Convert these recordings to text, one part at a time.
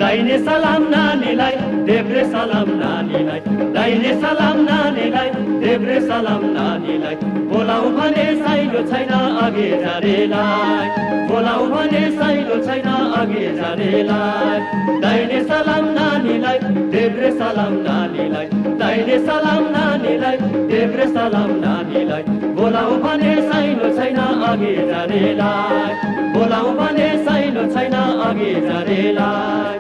दाहिने सलाम नानीलाई देब्रे सलाम नानीलाई दाहिने सलाम नानीलाई देब्रे सलाम नानीलाई बोलाऊ भने साइलो छैन अघि जानेलाई बोलाऊ भने साइलो छैन अघि जानेलाई दाहिने सलाम नानीलाई देब्रे सलाम नानीलाई दाहिने सलाम नानीलाई देब्रे सलाम नानीलाई बोलाऊ भने साइलो छैन अघि जानेलाई बोलाऊ भने साइलो छैन अघि जानेलाई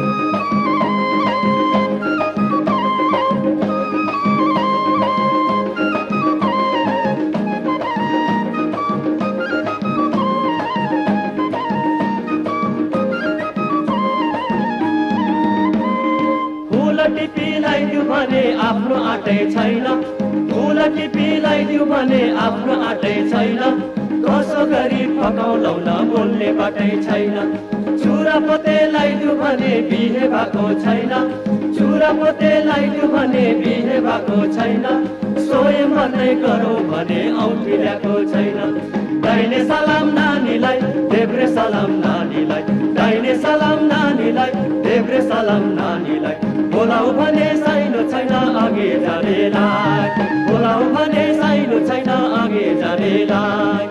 टिपीलाई भने आफ्नो आँटै छैन फुल टिपीलाई भने आफ्नो आँटै छैन कसो गरी पकाउलौ न बोल्ने बाटै छैन चुरा पोतेलाई भने बिहे भएको छैन चुरा पोतेलाई भने बिहे भएको छैन स्वयं भन्दै गरौँ भने औँठी ल्याएको छैन दाहिने सलाम नानीलाई देब्रे सलाम नानीलाई दाहिने सलाम नानीलाई देब्रे सलाम नानीलाई बोलाऊ भने साइलो छैन अघि जानेलाई बोलाऊ भने साइलो छैन अघि जानेलाई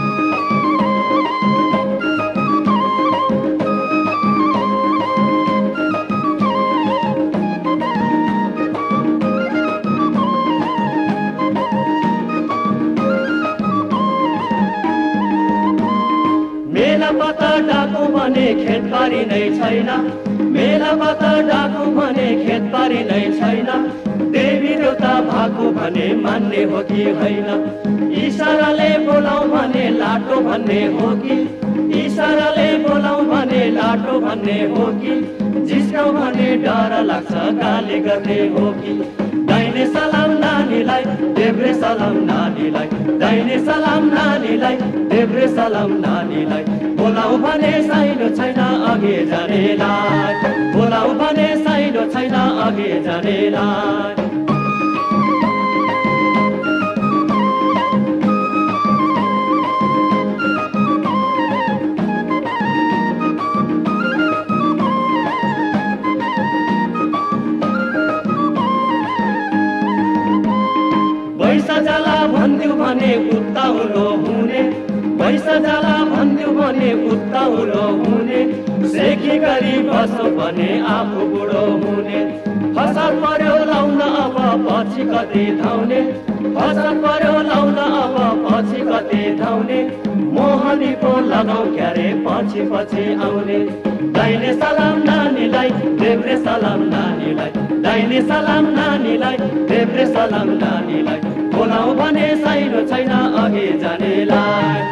मेला पता डाकु भने खेतबारी नै छैन मेला पता डाकु भने खेतबारी नै छैन देवी देउता भएको भने मान्ने हो कि होइन इशाराले बोलाऊ भने लाटो भन्ने हो कि इशाराले बोलाऊ भने लाटो भन्ने हो कि जिस्काऊ भने डर लाग्छ गाली गर्ने हो कि दाहिने सलाम नानीलाई देब्रे सलाम नानीलाई दाहिने सलाम नानीलाई देब्रे सलाम नानीलाई बोलाऊ भने साइलो छैन अघि जानेलाई बोलाऊ भने साइलो छैन अघि जानेलाई पैसा जाला भन्थ्यो भने उत्ताउलो हुने पैसा जाला भन्थ्यो भने उत्ताउलो हुने सेकी गरी बसो भने आफू बुढो हुने फसल पर्यो लाउन अब पछि कति धाउने फसल पर्यो लाउन अब पछि कति धाउने मोहनी पो लगाऊ क्यारे पछि पछि आउने दाहिने सलाम नानीलाई देब्रे सलाम नानीलाई दाहिने सलाम नानीलाई देब्रे सलाम नानीलाई बोलाऊ भने साइलो छैन अघि जानेलाई